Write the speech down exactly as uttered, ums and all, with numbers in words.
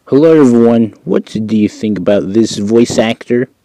Hello everyone, what do you think about this voice actor?